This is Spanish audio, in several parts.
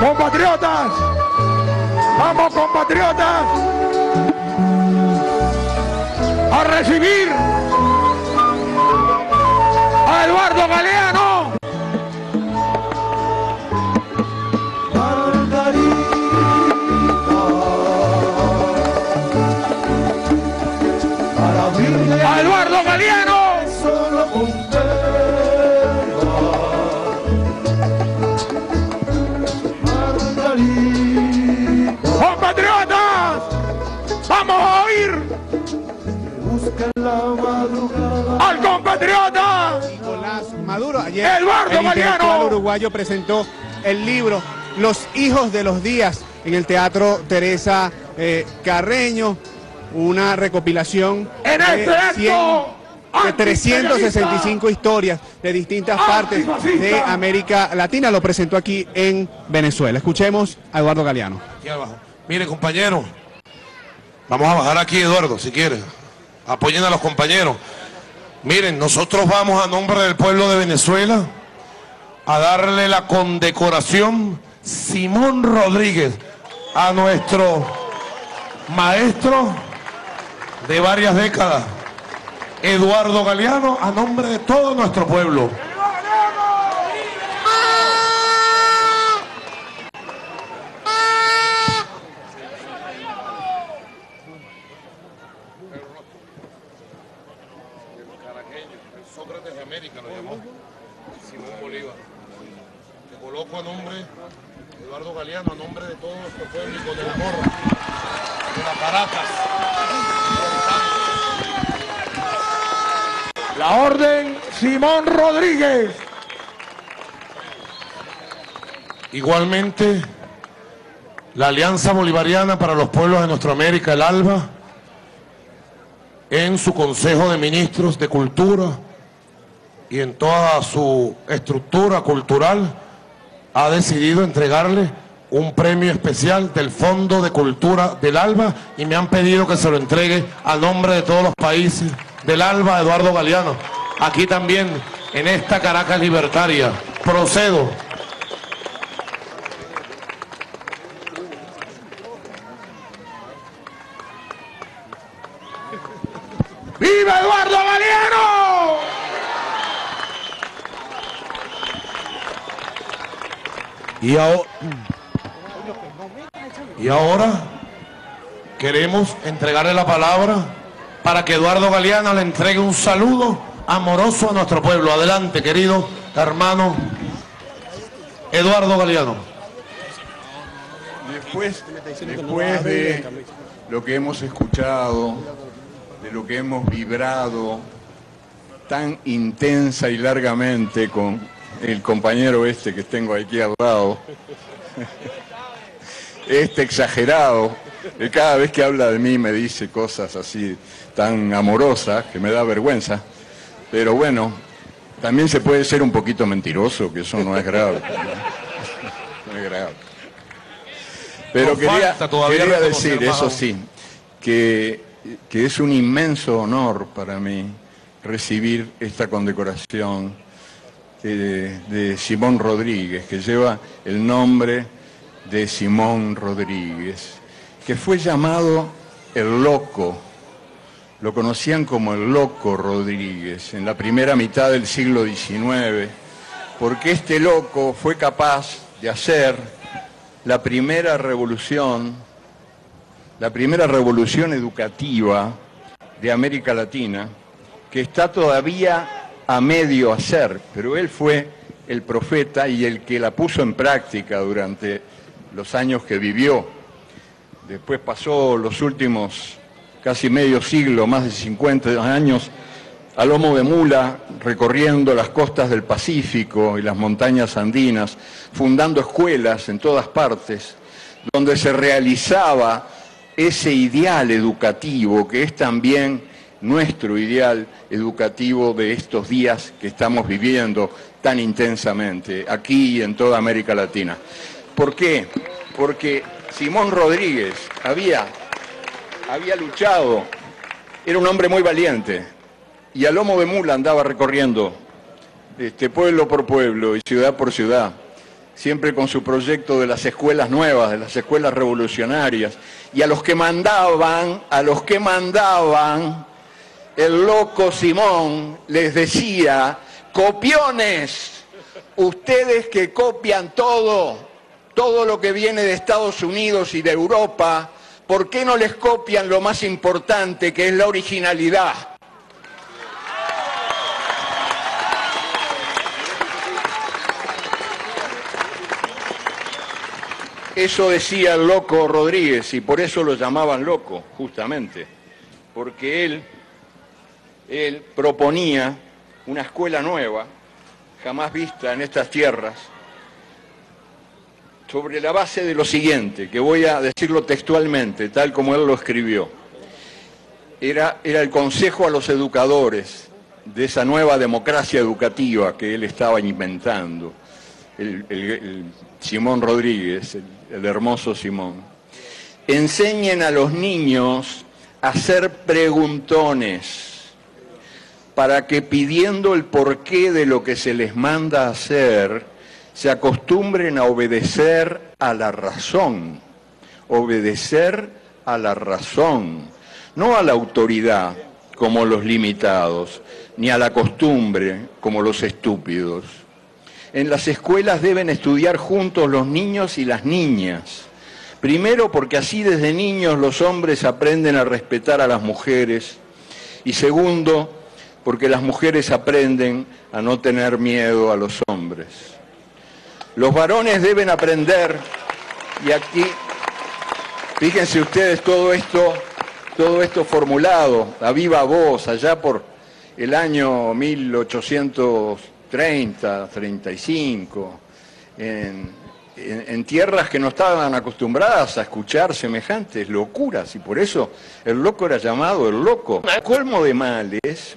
Compatriotas, vamos compatriotas, a recibir a Eduardo Galeano. A Eduardo Galeano. Compatriotas, vamos a oír al compatriota Nicolás Maduro. Ayer Eduardo el intelectual Galeano uruguayo presentó el libro Los hijos de los días en el Teatro Teresa Carreño, una recopilación en este acto de 365 historias de distintas partes de América Latina. Lo presentó aquí en Venezuela. Escuchemos a Eduardo Galeano. Aquí abajo. Mire, compañeros, vamos a bajar aquí, Eduardo, si quieres. Apoyen a los compañeros. Miren, nosotros vamos a nombre del pueblo de Venezuela a darle la condecoración Simón Rodríguez a nuestro maestro de varias décadas, Eduardo Galeano, a nombre de todo nuestro pueblo. El Sócrates de América lo llamó Simón Bolívar. Te coloco a nombre de Eduardo Galeano, a nombre de todo nuestro pueblo y con el amor de la Caracas. la orden Simón Rodríguez. Igualmente, la Alianza Bolivariana para los Pueblos de Nuestra América, el ALBA, en su Consejo de Ministros de Cultura y en toda su estructura cultural, ha decidido entregarle un premio especial del Fondo de Cultura del ALBA y me han pedido que se lo entregue a nombre de todos los países del ALBA a Eduardo Galeano. Aquí también, en esta Caracas libertaria. Procedo. ¡Viva Eduardo Galeano! Y ahora queremos entregarle la palabra para que Eduardo Galeano le entregue un saludo amoroso a nuestro pueblo. Adelante, querido hermano Eduardo Galeano. Después de lo que hemos escuchado, de lo que hemos vibrado tan intensa y largamente con el compañero este que tengo aquí al lado, este exagerado, que cada vez que habla de mí me dice cosas así tan amorosas que me da vergüenza, pero bueno, también se puede ser un poquito mentiroso, que eso no es grave. No es grave. Pero quería decir, eso sí, que es un inmenso honor para mí recibir esta condecoración de Simón Rodríguez, que lleva el nombre de Simón Rodríguez, que fue llamado el Loco. Lo conocían como el Loco Rodríguez en la primera mitad del siglo XIX, porque este loco fue capaz de hacer la primera revolución educativa de América Latina, que está todavía a medio hacer, pero él fue el profeta y el que la puso en práctica durante los años que vivió. Después pasó los últimos casi medio siglo, más de 50 años, a lomo de mula, recorriendo las costas del Pacífico y las montañas andinas, fundando escuelas en todas partes, donde se realizaba ese ideal educativo que es también nuestro ideal educativo de estos días que estamos viviendo tan intensamente, aquí y en toda América Latina. ¿Por qué? Porque Simón Rodríguez había luchado, era un hombre muy valiente, y a lomo de mula andaba recorriendo pueblo por pueblo y ciudad por ciudad, siempre con su proyecto de las escuelas nuevas, de las escuelas revolucionarias, y a los que mandaban, el loco Simón les decía: copiones, ustedes que copian todo lo que viene de Estados Unidos y de Europa, ¿por qué no les copian lo más importante, que es la originalidad? Eso decía el loco Rodríguez, y por eso lo llamaban loco, justamente, porque él proponía una escuela nueva, jamás vista en estas tierras, sobre la base de lo siguiente, que voy a decirlo textualmente, tal como él lo escribió. Era el consejo a los educadores de esa nueva democracia educativa que él estaba inventando, el Simón Rodríguez, el hermoso Simón. Enseñen a los niños a ser preguntones, para que pidiendo el porqué de lo que se les manda hacer, se acostumbren a obedecer a la razón, no a la autoridad como los limitados, ni a la costumbre como los estúpidos. En las escuelas deben estudiar juntos los niños y las niñas. Primero, porque así desde niños los hombres aprenden a respetar a las mujeres. Y segundo, porque las mujeres aprenden a no tener miedo a los hombres. Los varones deben aprender, y aquí, fíjense ustedes todo esto formulado a viva voz, allá por el año 1830, 35, en tierras que no estaban acostumbradas a escuchar semejantes locuras, y por eso el loco era llamado el loco. Para colmo de males,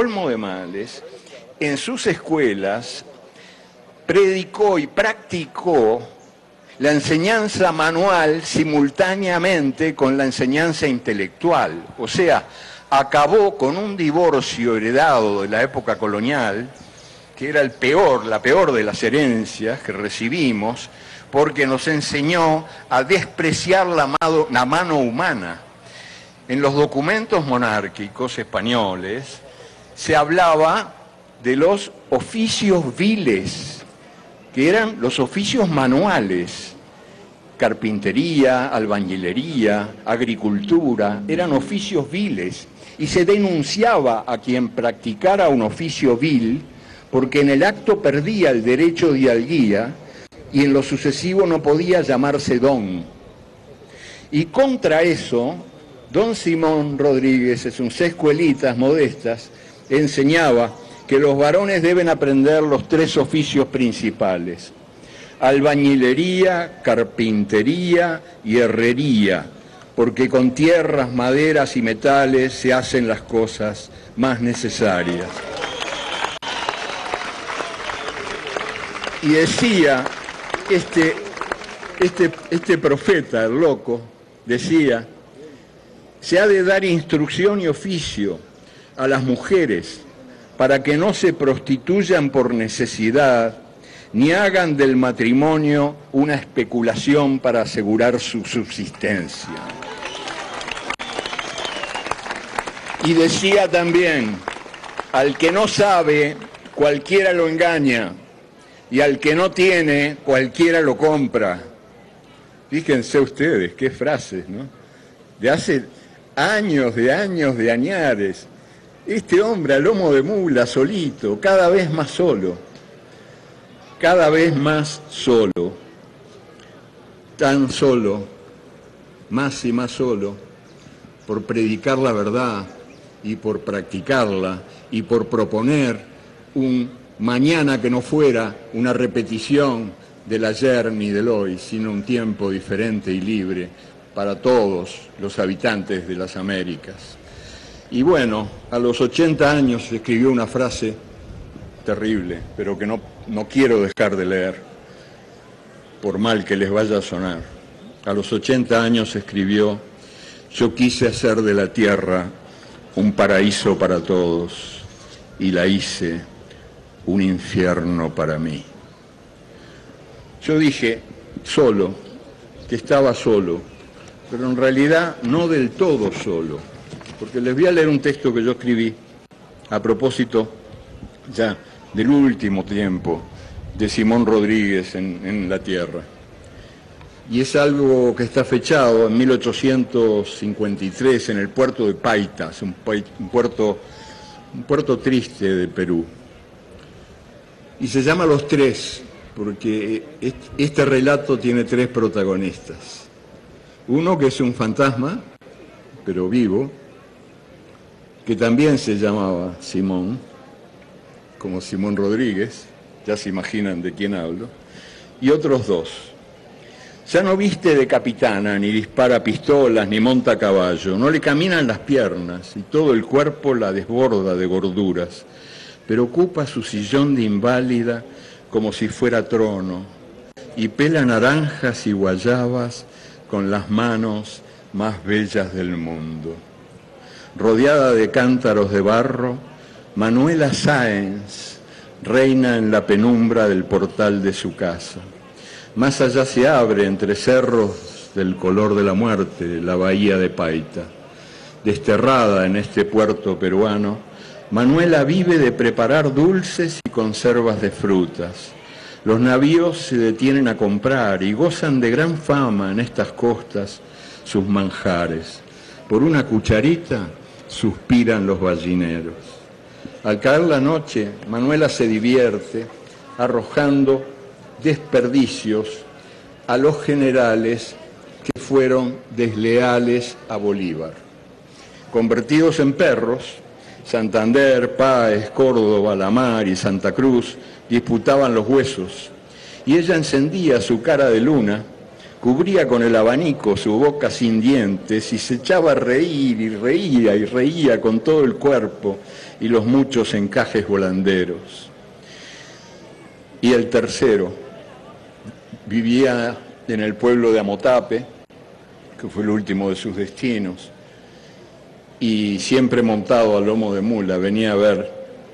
en sus escuelas predicó y practicó la enseñanza manual simultáneamente con la enseñanza intelectual. O sea, acabó con un divorcio heredado de la época colonial, que era la peor de las herencias que recibimos, porque nos enseñó a despreciar la mano humana. En los documentos monárquicos españoles se hablaba de los oficios viles, que eran los oficios manuales: carpintería, albañilería, agricultura, eran oficios viles, y se denunciaba a quien practicara un oficio vil, porque en el acto perdía el derecho de hidalguía y en lo sucesivo no podía llamarse don. Y contra eso, don Simón Rodríguez, en sus escuelitas modestas, enseñaba que los varones deben aprender los 3 oficios principales: albañilería, carpintería y herrería, porque con tierras, maderas y metales se hacen las cosas más necesarias. Y decía, este profeta, el loco, decía: se ha de dar instrucción y oficio a las mujeres para que no se prostituyan por necesidad, ni hagan del matrimonio una especulación para asegurar su subsistencia. Y decía también: al que no sabe, cualquiera lo engaña, y al que no tiene, cualquiera lo compra. Fíjense ustedes, qué frases, ¿no? De hace años, de añares. Este hombre a lomo de mula, solito, cada vez más solo, tan solo, más y más solo, por predicar la verdad y por practicarla y por proponer un mañana que no fuera una repetición del ayer ni del hoy, sino un tiempo diferente y libre para todos los habitantes de las Américas. Y bueno, a los 80 años escribió una frase terrible, pero que no quiero dejar de leer, por mal que les vaya a sonar. A los 80 años escribió: yo quise hacer de la tierra un paraíso para todos y la hice un infierno para mí. Yo dije solo, que estaba solo, pero en realidad no del todo solo, porque les voy a leer un texto que yo escribí a propósito ya del último tiempo de Simón Rodríguez en la Tierra. Y es algo que está fechado en 1853 en el puerto de Paitas, un puerto triste de Perú. Y se llama Los Tres, porque este relato tiene tres protagonistas. Uno que es un fantasma, pero vivo, que también se llamaba Simón, como Simón Rodríguez, ya se imaginan de quién hablo, y otros dos. Ya no viste de capitana, ni dispara pistolas, ni monta a caballo, no le caminan las piernas y todo el cuerpo la desborda de gorduras, pero ocupa su sillón de inválida como si fuera trono y pela naranjas y guayabas con las manos más bellas del mundo. Rodeada de cántaros de barro, Manuela Sáenz reina en la penumbra del portal de su casa. Más allá se abre, entre cerros del color de la muerte, la bahía de Paita. Desterrada en este puerto peruano, Manuela vive de preparar dulces y conservas de frutas. Los navíos se detienen a comprar y gozan de gran fama en estas costas sus manjares. Por una cucharita suspiran los ballineros. Al caer la noche, Manuela se divierte arrojando desperdicios a los generales que fueron desleales a Bolívar. Convertidos en perros, Santander, Páez, Córdoba, La Mar y Santa Cruz disputaban los huesos, y ella encendía su cara de luna, cubría con el abanico su boca sin dientes y se echaba a reír y reía con todo el cuerpo y los muchos encajes volanderos. Y el tercero vivía en el pueblo de Amotape, que fue el último de sus destinos, y siempre montado a lomo de mula venía a ver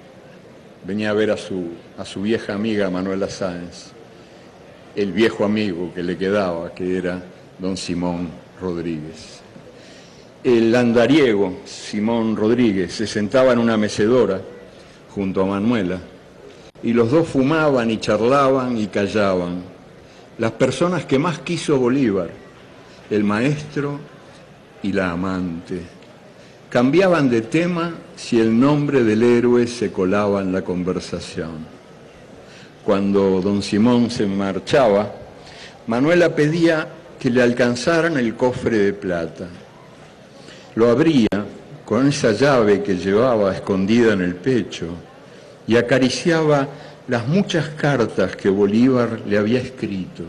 a su vieja amiga Manuela Sáenz, el viejo amigo que le quedaba, que era don Simón Rodríguez. El andariego Simón Rodríguez se sentaba en una mecedora junto a Manuela y los dos fumaban y charlaban y callaban. Las personas que más quiso Bolívar, el maestro y la amante, cambiaban de tema si el nombre del héroe se colaba en la conversación. Cuando don Simón se marchaba, Manuela pedía que le alcanzaran el cofre de plata. Lo abría con esa llave que llevaba escondida en el pecho y acariciaba las muchas cartas que Bolívar le había escrito.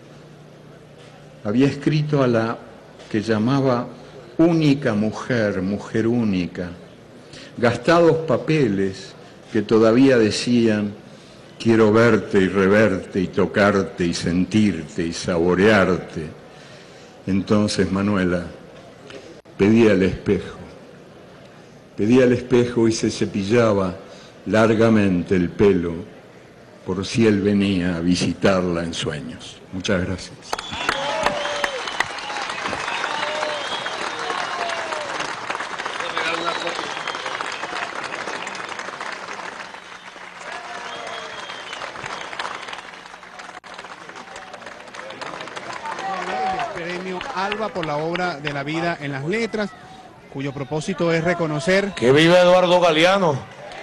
Había escrito a la que llamaba única mujer, mujer única, gastados papeles que todavía decían: quiero verte y reverte y tocarte y sentirte y saborearte. Entonces Manuela pedía al espejo y se cepillaba largamente el pelo por si él venía a visitarla en sueños. Muchas gracias. Premio Alba por la obra de la vida en las letras, cuyo propósito es reconocer ¡Que viva Eduardo Galeano!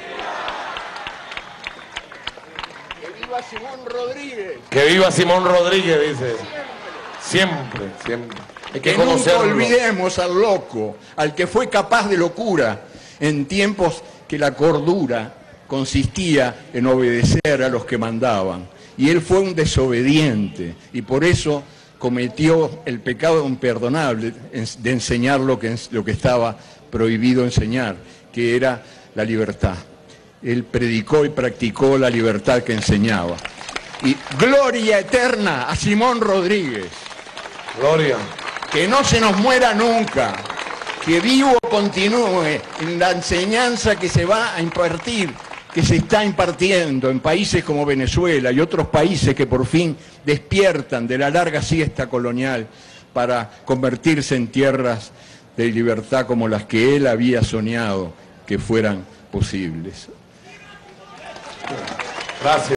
¡Que viva Simón Rodríguez! ¡Que viva Simón Rodríguez! Dice. Siempre, siempre. Hay que nunca conocerlo. olvidemos al loco, al que fue capaz de locura en tiempos que la cordura consistía en obedecer a los que mandaban. Y él fue un desobediente y por eso cometió el pecado imperdonable de enseñar lo que estaba prohibido enseñar, que era la libertad. Él predicó y practicó la libertad que enseñaba. Y gloria eterna a Simón Rodríguez. Gloria. Que no se nos muera nunca, que vivo continúe en la enseñanza que se va a impartir que se está impartiendo en países como Venezuela y otros países que por fin despiertan de la larga siesta colonial para convertirse en tierras de libertad como las que él había soñado que fueran posibles. Gracias.